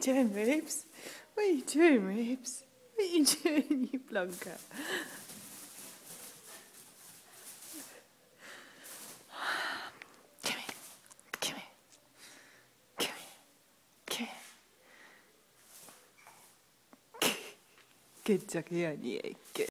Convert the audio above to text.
doing, Ribs? What are you doing, Ribs? What are you doing, you blunker? Come here. Come here. Come here. Come here. Good job, yeah, good.